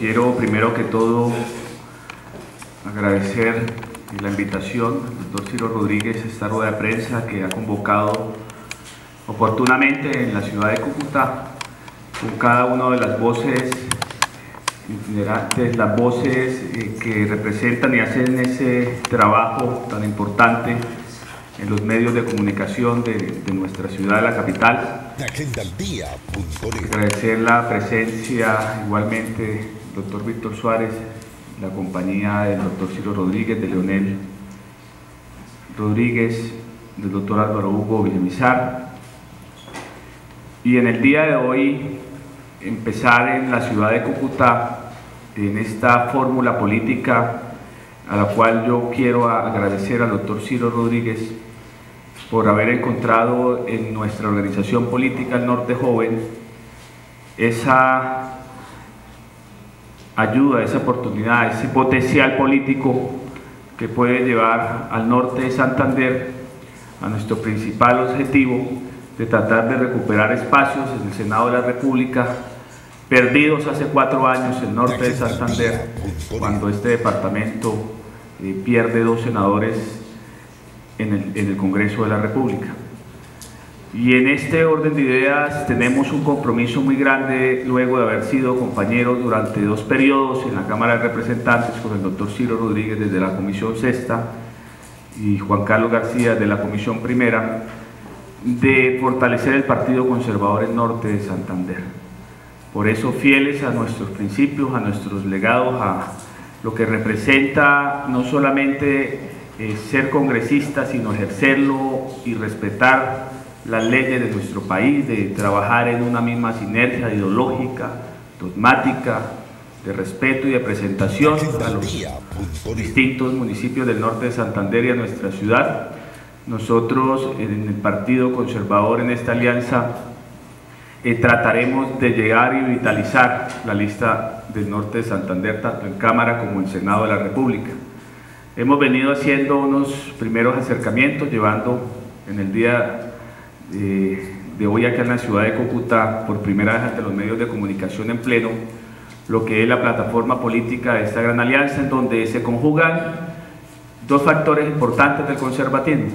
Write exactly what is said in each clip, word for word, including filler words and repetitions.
quiero primero que todo agradecer la invitación al doctor Ciro Rodríguez a esta rueda de prensa que ha convocado oportunamente en la ciudad de Cúcuta, con cada una de las voces itinerantes, las voces eh, que representan y hacen ese trabajo tan importante en los medios de comunicación de, de nuestra ciudad, la capital. Agradecer la presencia igualmente del doctor Víctor Suárez, la compañía del doctor Ciro Rodríguez, de Leonel Rodríguez, del doctor Álvaro Hugo Villamizar. Y en el día de hoy empezar en la ciudad de Cúcuta, en esta fórmula política a la cual yo quiero agradecer al doctor Ciro Rodríguez por haber encontrado en nuestra organización política El Norte Joven esa ayuda, esa oportunidad, ese potencial político que puede llevar al norte de Santander a nuestro principal objetivo de tratar de recuperar espacios en el Senado de la República perdidos hace cuatro años en el norte de Santander, cuando este departamento eh, pierde dos senadores en el, en el Congreso de la República. Y en este orden de ideas tenemos un compromiso muy grande luego de haber sido compañeros durante dos periodos en la Cámara de Representantes con el doctor Ciro Rodríguez desde la Comisión Sexta y Juan Carlos García de la Comisión Primera, de fortalecer el Partido Conservador en Norte de Santander. Por eso, fieles a nuestros principios, a nuestros legados, a lo que representa no solamente eh, ser congresista, sino ejercerlo y respetar las leyes de nuestro país, de trabajar en una misma sinergia ideológica, dogmática, de respeto y de presentación a los distintos municipios del norte de Santander y a nuestra ciudad. Nosotros en el Partido Conservador, en esta alianza, eh, trataremos de llegar y vitalizar la lista del norte de Santander, tanto en Cámara como en Senado de la República. Hemos venido haciendo unos primeros acercamientos, llevando en el día eh, de hoy acá en la ciudad de Cúcuta, por primera vez ante los medios de comunicación en pleno, lo que es la plataforma política de esta gran alianza, en donde se conjugan dos factores importantes del conservatismo: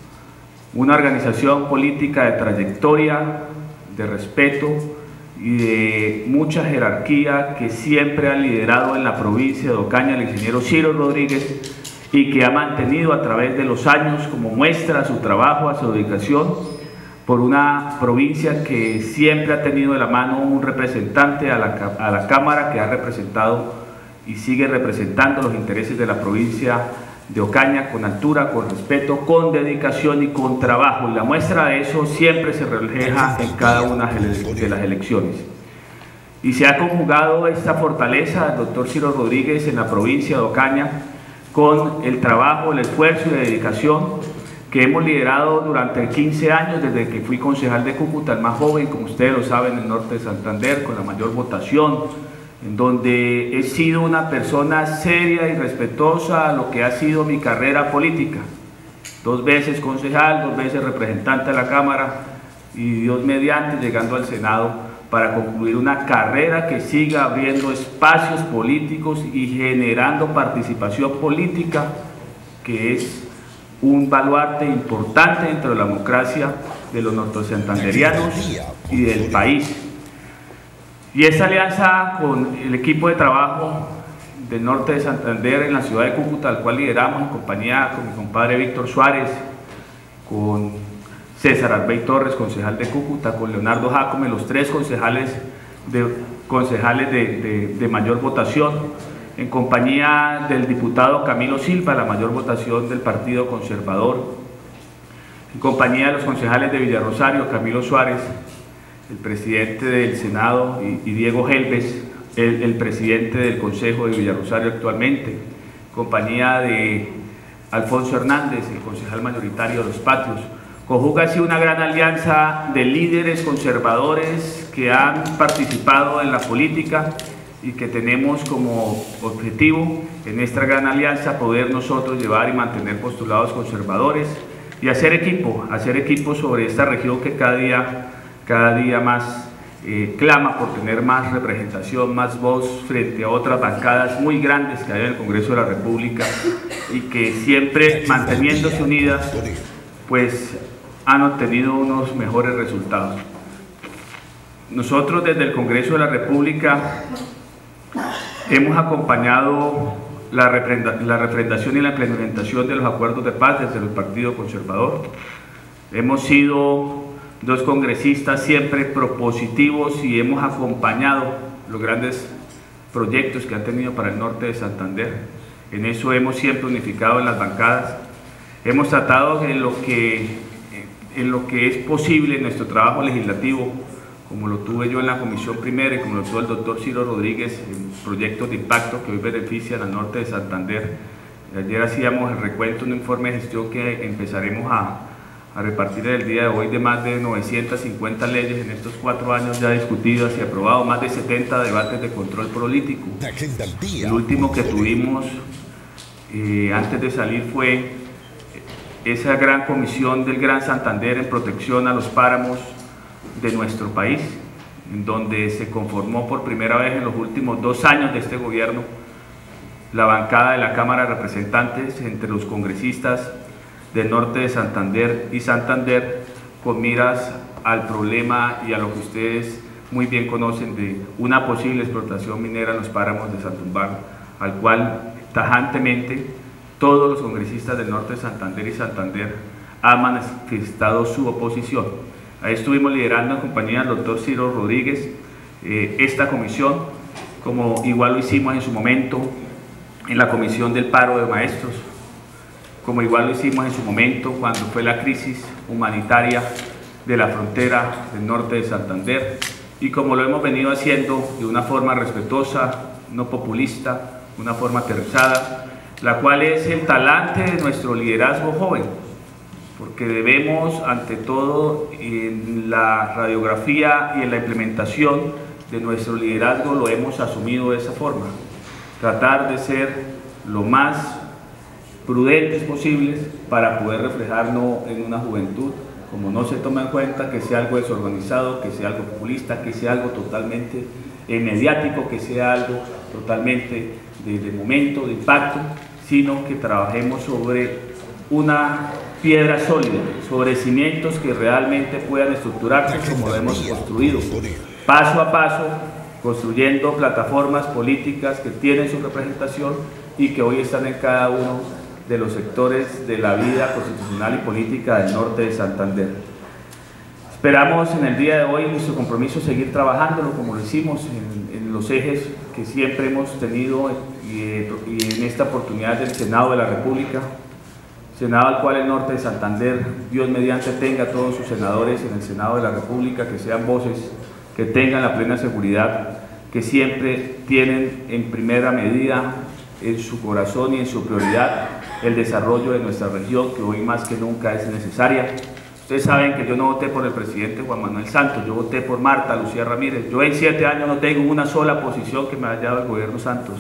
una organización política de trayectoria, de respeto y de mucha jerarquía que siempre ha liderado en la provincia de Ocaña el ingeniero Ciro Rodríguez, y que ha mantenido a través de los años como muestra a su trabajo, a su dedicación, por una provincia que siempre ha tenido de la mano un representante a la, a la Cámara que ha representado y sigue representando los intereses de la provincia de Ocaña con altura, con respeto, con dedicación y con trabajo, y la muestra de eso siempre se refleja en cada una de las elecciones. Y se ha conjugado esta fortaleza del doctor Ciro Rodríguez en la provincia de Ocaña con el trabajo, el esfuerzo y la dedicación que hemos liderado durante quince años, desde que fui concejal de Cúcuta, el más joven, como ustedes lo saben, en el norte de Santander, con la mayor votación, en donde he sido una persona seria y respetuosa a lo que ha sido mi carrera política. Dos veces concejal, dos veces representante de la Cámara y Dios mediante llegando al Senado para concluir una carrera que siga abriendo espacios políticos y generando participación política, que es un baluarte importante dentro de la democracia de los nortesantanderianos y del país. Y esta alianza con el equipo de trabajo del norte de Santander en la ciudad de Cúcuta, al cual lideramos en compañía con mi compadre Víctor Suárez, con César Arbey Torres, concejal de Cúcuta, con Leonardo Jácome, los tres concejales de, concejales de, de, de mayor votación, en compañía del diputado Camilo Silva, la mayor votación del Partido Conservador, en compañía de los concejales de Villarrosario, Camilo Suárez, el presidente del Senado, y, y Diego Helves, el, el presidente del Consejo de Villarrosario actualmente, en compañía de Alfonso Hernández, el concejal mayoritario de Los Patios. Conjuga así una gran alianza de líderes conservadores que han participado en la política y que tenemos como objetivo en esta gran alianza poder nosotros llevar y mantener postulados conservadores y hacer equipo, hacer equipo sobre esta región que cada día, cada día más eh, clama por tener más representación, más voz frente a otras bancadas muy grandes que hay en el Congreso de la República y que siempre manteniéndose unidas, pues han obtenido unos mejores resultados. Nosotros desde el Congreso de la República hemos acompañado la, refrenda, la refrendación y la implementación de los acuerdos de paz desde el Partido Conservador. Hemos sido dos congresistas siempre propositivos y hemos acompañado los grandes proyectos que han tenido para el norte de Santander. En eso hemos siempre unificado en las bancadas. Hemos tratado en lo que, en lo que es posible en nuestro trabajo legislativo, como lo tuve yo en la comisión primera y como lo tuvo el doctor Ciro Rodríguez en proyectos de impacto que hoy benefician al norte de Santander. Ayer hacíamos el recuento, un informe de gestión que empezaremos a, a repartir el día de hoy de más de novecientas cincuenta leyes en estos cuatro años ya discutidas y aprobado, más de setenta debates de control político. El último que tuvimos eh, antes de salir fue esa gran comisión del Gran Santander en protección a los páramos de nuestro país, en donde se conformó por primera vez en los últimos dos años de este gobierno la bancada de la Cámara de Representantes entre los congresistas del norte de Santander y Santander, con miras al problema y a lo que ustedes muy bien conocen de una posible explotación minera en los páramos de Santumbán, al cual tajantemente todos los congresistas del norte de Santander y Santander han manifestado su oposición. Ahí estuvimos liderando en compañía del doctor Ciro Rodríguez eh, esta comisión, como igual lo hicimos en su momento en la Comisión del Paro de Maestros, como igual lo hicimos en su momento cuando fue la crisis humanitaria de la frontera del norte de Santander, y como lo hemos venido haciendo de una forma respetuosa, no populista, una forma aterrizada, la cual es el talante de nuestro liderazgo joven, porque debemos, ante todo, en la radiografía y en la implementación de nuestro liderazgo lo hemos asumido de esa forma, tratar de ser lo más prudentes posibles para poder reflejarnos en una juventud, como no se toma en cuenta que sea algo desorganizado, que sea algo populista, que sea algo totalmente eh, mediático, que sea algo totalmente de, de momento, de impacto, sino que trabajemos sobre una piedra sólida, sobre cimientos que realmente puedan estructurarse como lo hemos construido, paso a paso, construyendo plataformas políticas que tienen su representación y que hoy están en cada uno de los sectores de la vida constitucional y política del norte de Santander. Esperamos en el día de hoy nuestro compromiso seguir trabajándolo como lo hicimos en, en los ejes que siempre hemos tenido y, y en esta oportunidad del Senado de la República, Senado al cual el norte de Santander, Dios mediante, tenga todos sus senadores en el Senado de la República, que sean voces que tengan la plena seguridad, que siempre tienen en primera medida en su corazón y en su prioridad el desarrollo de nuestra región, que hoy más que nunca es necesaria. Ustedes saben que yo no voté por el presidente Juan Manuel Santos, yo voté por Marta Lucía Ramírez. Yo en siete años no tengo una sola posición que me haya dado el gobierno Santos,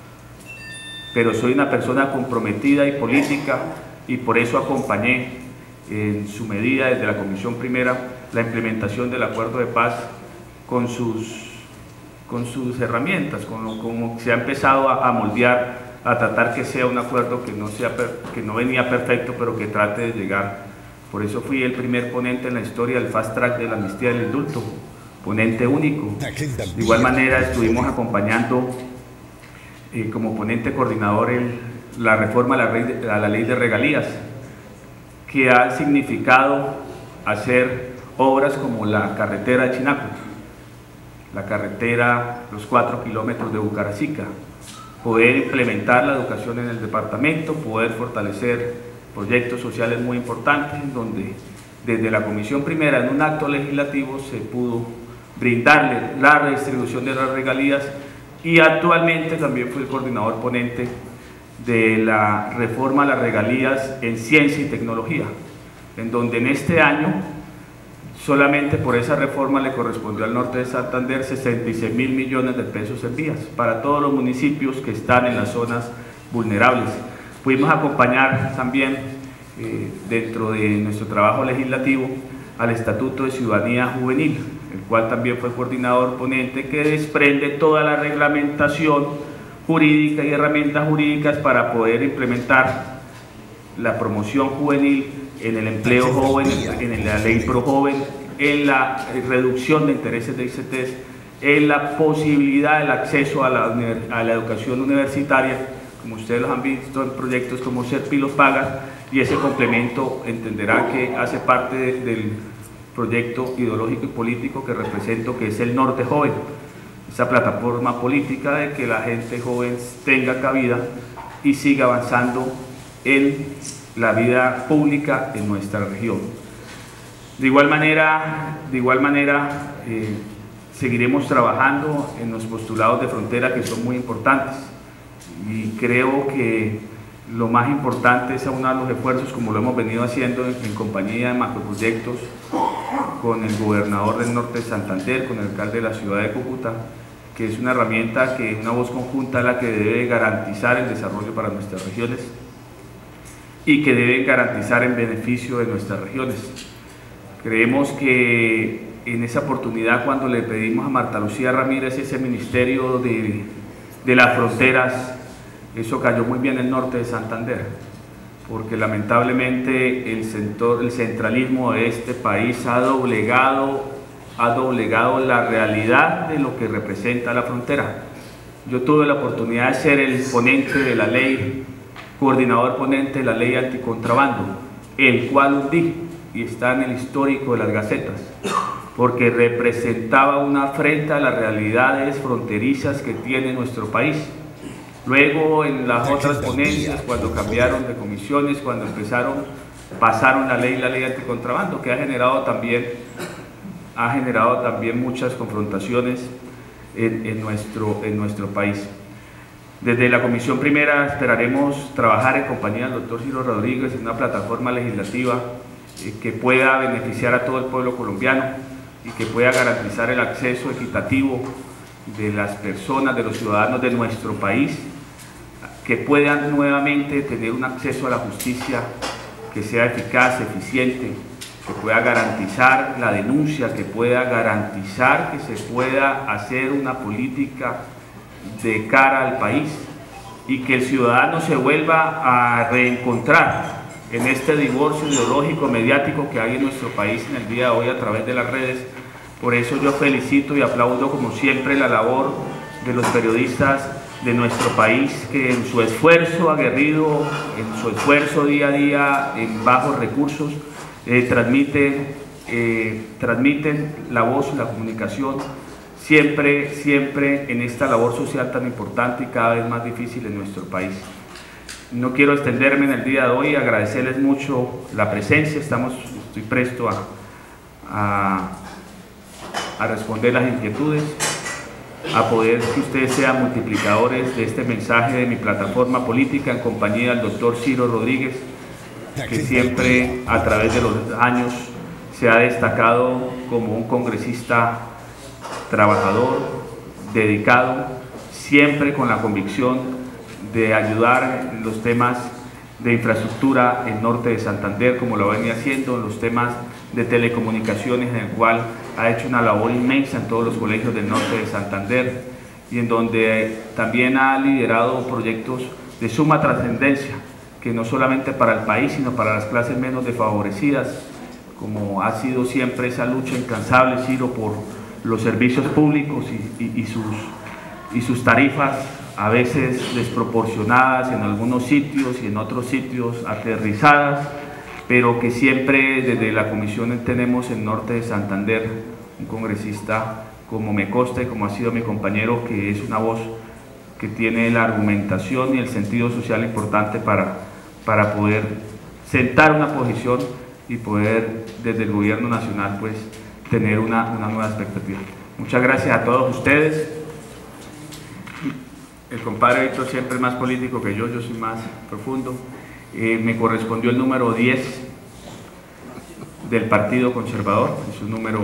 pero soy una persona comprometida y política y por eso acompañé en su medida desde la Comisión Primera la implementación del acuerdo de paz con sus, con sus herramientas, con lo, como se ha empezado a, a moldear, a tratar que sea un acuerdo que no, sea, que no venía perfecto, pero que trate de llegar. Por eso fui el primer ponente en la historia del fast track de la amnistía del indulto, ponente único. De igual manera estuvimos acompañando eh, como ponente coordinador el, la reforma a la, ley, a la ley de regalías, que ha significado hacer obras como la carretera de Chinaco, la carretera, los cuatro kilómetros de Bucaracica, poder implementar la educación en el departamento, poder fortalecer proyectos sociales muy importantes, donde desde la Comisión Primera en un acto legislativo se pudo brindarle la redistribución de las regalías, y actualmente también fui el coordinador ponente de la reforma a las regalías en ciencia y tecnología, en donde en este año solamente por esa reforma le correspondió al norte de Santander sesenta y seis mil millones de pesos en vías para todos los municipios que están en las zonas vulnerables. Pudimos acompañar también eh, dentro de nuestro trabajo legislativo al Estatuto de Ciudadanía Juvenil, el cual también fue coordinador ponente, que desprende toda la reglamentación jurídica y herramientas jurídicas para poder implementar la promoción juvenil en el empleo joven, en la ley pro joven, en la reducción de intereses de I C Ts, en la posibilidad del acceso a la, a la educación universitaria, como ustedes lo han visto en proyectos como Serpi los paga, y ese complemento entenderá que hace parte de, del proyecto ideológico y político que represento, que es el Norte Joven, esa plataforma política de que la gente joven tenga cabida y siga avanzando en la vida pública en nuestra región. De igual manera, de igual manera eh, seguiremos trabajando en los postulados de frontera, que son muy importantes, y creo que lo más importante es aunar los esfuerzos, como lo hemos venido haciendo en, en compañía de macroproyectos con el gobernador del norte de Santander, con el alcalde de la ciudad de Cúcuta, que es una herramienta, que una voz conjunta la que debe garantizar el desarrollo para nuestras regiones y que debe garantizar en beneficio de nuestras regiones. Creemos que en esa oportunidad, cuando le pedimos a Marta Lucía Ramírez ese ministerio de, de las fronteras, eso cayó muy bien en el norte de Santander, porque lamentablemente el, centro, el centralismo de este país ha doblegado, ha doblegado la realidad de lo que representa la frontera. Yo tuve la oportunidad de ser el ponente de la ley, coordinador ponente de la ley anticontrabando, el cual hundí, y está en el histórico de las gacetas, porque representaba una afrenta a las realidades fronterizas que tiene nuestro país. Luego, en las otras ponencias, cuando cambiaron de comisiones, cuando empezaron, pasaron la ley, la ley anticontrabando, que ha generado también, ha generado también muchas confrontaciones en, en, nuestro, en nuestro país. Desde la Comisión Primera esperaremos trabajar en compañía del doctor Ciro Rodríguez en una plataforma legislativa eh, que pueda beneficiar a todo el pueblo colombiano y que pueda garantizar el acceso equitativo de las personas, de los ciudadanos de nuestro país, que puedan nuevamente tener un acceso a la justicia que sea eficaz, eficiente, que pueda garantizar la denuncia, que pueda garantizar que se pueda hacer una política de cara al país y que el ciudadano se vuelva a reencontrar en este divorcio ideológico mediático que hay en nuestro país en el día de hoy a través de las redes. Por eso yo felicito y aplaudo como siempre la labor de los periodistas de nuestro país, que en su esfuerzo aguerrido, en su esfuerzo día a día, en bajos recursos, eh, transmiten, eh, transmiten la voz, la comunicación, siempre, siempre en esta labor social tan importante y cada vez más difícil en nuestro país. No quiero extenderme en el día de hoy, agradecerles mucho la presencia, estamos, estoy presto a, a, a responder las inquietudes, a poder que ustedes sean multiplicadores de este mensaje de mi plataforma política en compañía del doctor Ciro Rodríguez, que siempre a través de los años se ha destacado como un congresista trabajador, dedicado, siempre con la convicción de ayudar en los temas de infraestructura en norte de Santander, como lo venía haciendo, en los temas de telecomunicaciones, en el cual ha hecho una labor inmensa en todos los colegios del norte de Santander, y en donde también ha liderado proyectos de suma trascendencia, que no solamente para el país, sino para las clases menos desfavorecidas, como ha sido siempre esa lucha incansable, Ciro, por los servicios públicos y, y, y, sus, y sus tarifas a veces desproporcionadas en algunos sitios y en otros sitios aterrizadas, pero que siempre desde la comisión tenemos en norte de Santander un congresista como me consta y como ha sido mi compañero, que es una voz que tiene la argumentación y el sentido social importante para, para poder sentar una posición y poder desde el gobierno nacional pues tener una, una nueva expectativa. Muchas gracias a todos ustedes. El compadre Víctor siempre es más político que yo, yo soy más profundo. Eh, me correspondió el número diez del Partido Conservador, es un número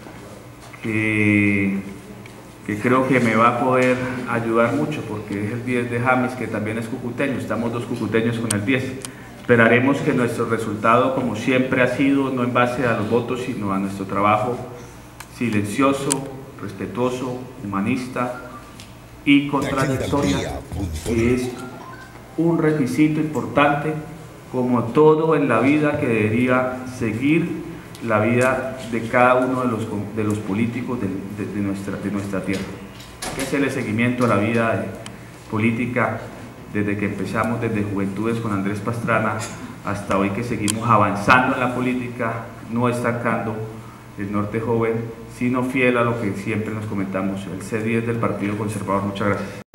que, que creo que me va a poder ayudar mucho, porque es el diez de James, que también es cucuteño, estamos dos cucuteños con el diez. Esperaremos que nuestro resultado, como siempre ha sido, no en base a los votos, sino a nuestro trabajo, silencioso, respetuoso, humanista y contradictoria, que es un requisito importante, como todo en la vida, que debería seguir la vida de cada uno de los, de los políticos de, de, de, nuestra, de nuestra tierra. Hay que hacerle seguimiento a la vida de, política desde que empezamos, desde Juventudes con Andrés Pastrana, hasta hoy que seguimos avanzando en la política, no estancando el Norte Joven, sino fiel a lo que siempre nos comentamos, el C diez del Partido Conservador. Muchas gracias.